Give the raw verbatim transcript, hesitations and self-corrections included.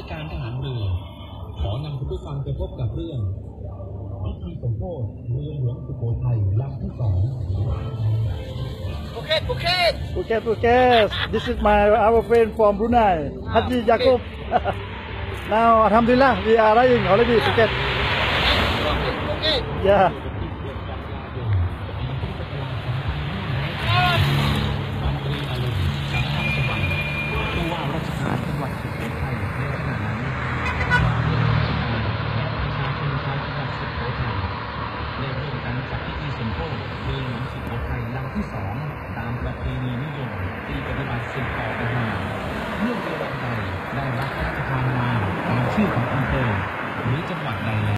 การทหารเรือขอนำคุณผู้ฟังไปพบกับเรื่องพิธีสมโภชเรือหลวงสุโขทัยลำที่สอง Phuket, Phuket. Phuket, Phuket. This is my our friend from Brunei, Haji Yaakob. Now, Alhamdulillah, we are arriving already Phuket. Phuket. Yeah. ความปรีอารมณ์สังคมสวรรค์ผู้ว่าราชการจังหวัดสุโขทัยในขณะนั้นประชาชนชาวจังหวัดสุโขทัยได้ร่วมกันจัดพิธีสมโภชเรือหลวงสุโขทัยลำที่สองตามประเพณีนิยมที่ปฏิบัติสืบต่อกันมาเมื่อเรือลำใดได้รับพระราชทานนามตามชื่อของอำเภอหรือจังหวัดใดแล้ว